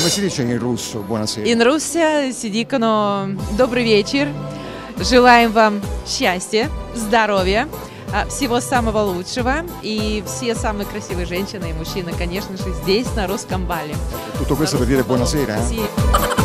Come si dice in russo buonasera? In Russia si dicono «Добрый вечер», желаем вам счастья, здоровья, всего самого лучшего и все самые красивые женщины и мужчины, конечно же, здесь, на русском бале. Tutto questo per dire buonasera? Sì.